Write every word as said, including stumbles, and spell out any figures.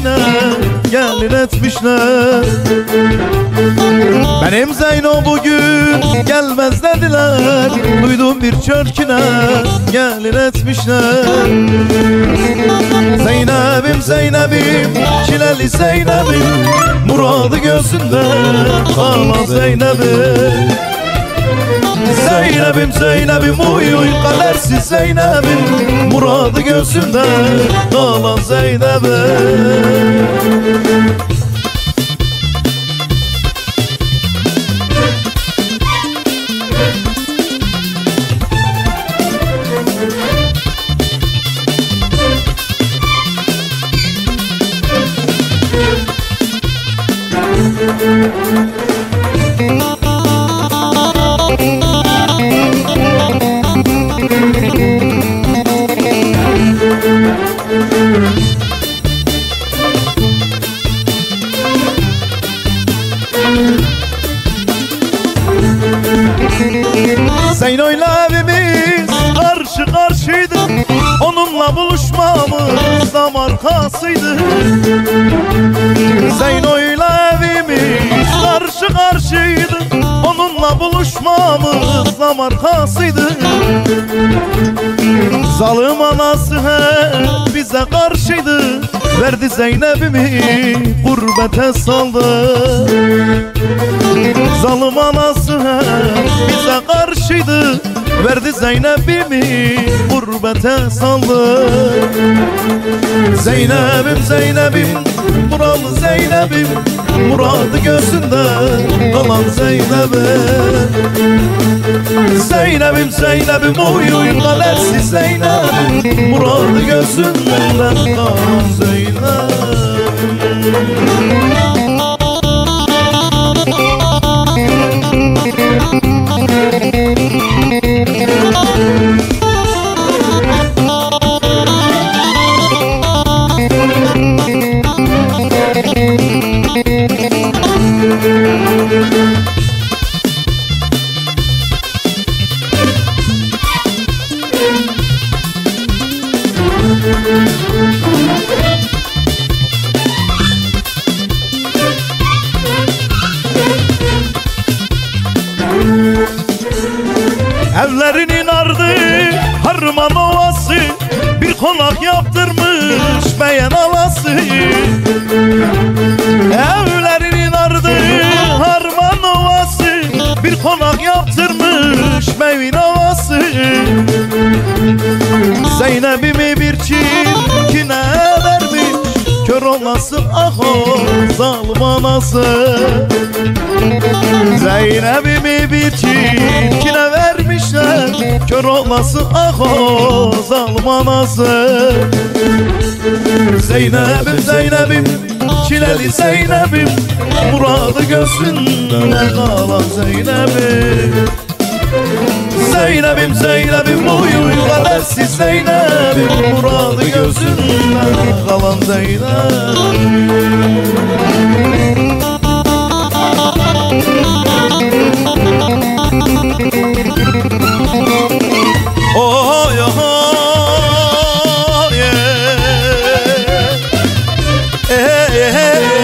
çörküne gelin etmişler. Benim Zeyno bugün gelmez dediler, duydum bir çörküne gelin etmişler. Zeynep'im Zeynep'im çileli Zeynep'im, muradı gözünde kalan Zeynep'im. Zeynep'im Zeynep'im uy uy kadersiz Zeynep'im, muradı gözünde kalan Zeynep'im. Zeyno'yla evimiz karşı karşıydı, onunla buluşmamız da markasıydı. Zeyno'yla evimiz karşı karşıydı, onunla buluşmamız da markasıydı. Zalim anası hep bize karşıydı, verdi Zeynep'imi gurbete saldı. Zalim anası hep bize karşıydı, verdi Zeynep'imi gurbete saldı. Zeynep'im Zeynep'im buralı Zeynep'im, muradı gözünde kalan Zeynep'im. Zeynep'im Zeynep'im uy uy kadersiz Zeynep'im, muradı gözünde kalan Zeynep'im. Evlerinin ardı Harman Ovası, bir konak yaptırmış beyen alası. Evlerinin ardı Harman Ovası, bir konak yaptırmış beyin havası. Zeynep'imi bir çirkine vermiş, kör olası ah o zalim anası. Zeynep'imi bir çirkine vermişler, kör olası ah o zalim anası. Zeynep'im Zeynep'im çileli Zeynep'im, muradı gözünde kalan Zeynep'im. Zeynep'im Zeynep'im uy uy kadersiz Zeynep'im, muradı gözünde kalan Zeynep'im. Oh oh yeah, yeah, yeah.